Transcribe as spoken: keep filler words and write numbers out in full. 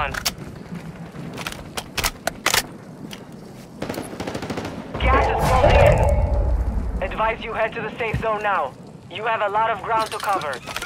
one. Gas is closing in. Advise you head to the safe zone now. You have a lot of ground to cover.